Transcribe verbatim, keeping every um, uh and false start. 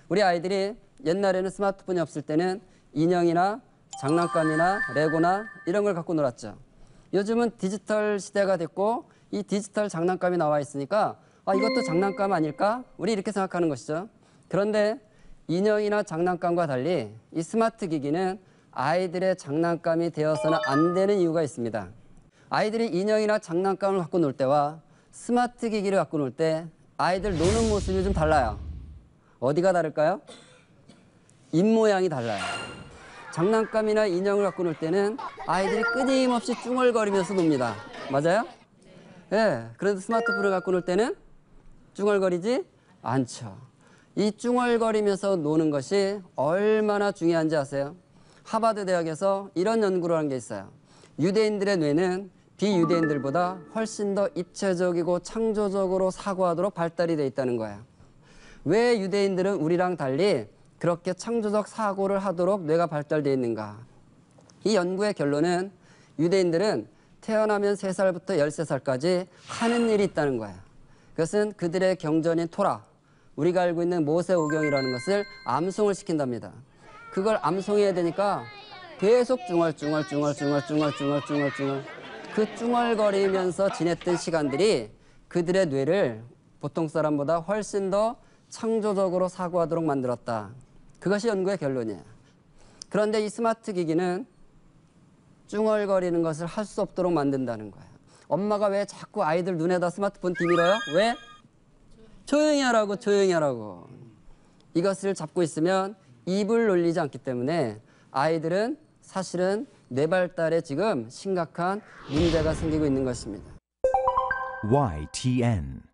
우리 아이들이 옛날에는 스마트폰이 없을 때는 인형이나 장난감이나 레고나 이런 걸 갖고 놀았죠. 요즘은 디지털 시대가 됐고 이 디지털 장난감이 나와 있으니까 아, 이것도 장난감 아닐까? 우리 이렇게 생각하는 것이죠. 그런데 인형이나 장난감과 달리 이 스마트 기기는 아이들의 장난감이 되어서는 안 되는 이유가 있습니다. 아이들이 인형이나 장난감을 갖고 놀 때와 스마트 기기를 갖고 놀 때 아이들 노는 모습이 좀 달라요. 어디가 다를까요? 입모양이 달라요. 장난감이나 인형을 갖고 놀 때는 아이들이 끊임없이 쭝얼거리면서 놉니다. 맞아요? 예. 네, 그런데 스마트폰을 갖고 놀 때는 쭝얼거리지 않죠. 이 쭝얼거리면서 노는 것이 얼마나 중요한지 아세요? 하버드 대학에서 이런 연구를 한 게 있어요. 유대인들의 뇌는 비유대인들보다 훨씬 더 입체적이고 창조적으로 사고하도록 발달이 돼 있다는 거예요. 왜 유대인들은 우리랑 달리 그렇게 창조적 사고를 하도록 뇌가 발달되어 있는가? 이 연구의 결론은 유대인들은 태어나면 세 살부터 열세 살까지 하는 일이 있다는 거예요. 그것은 그들의 경전인 토라, 우리가 알고 있는 모세오경이라는 것을 암송을 시킨답니다. 그걸 암송해야 되니까 계속 쭝얼쭝얼쭝얼쭝얼쭝얼쭝얼쭝얼 그 쭝얼거리면서 지냈던 시간들이 그들의 뇌를 보통 사람보다 훨씬 더 창조적으로 사고하도록 만들었다. 그것이 연구의 결론이에요. 그런데 이 스마트 기기는 쭝얼거리는 것을 할 수 없도록 만든다는 거예요. 엄마가 왜 자꾸 아이들 눈에다 스마트폰 뒤밀어요? 왜? 조용히 하라고, 조용히 하라고. 이것을 잡고 있으면 입을 놀리지 않기 때문에 아이들은 사실은 뇌 발달에 지금 심각한 문제가 생기고 있는 것입니다. 와이 티 엔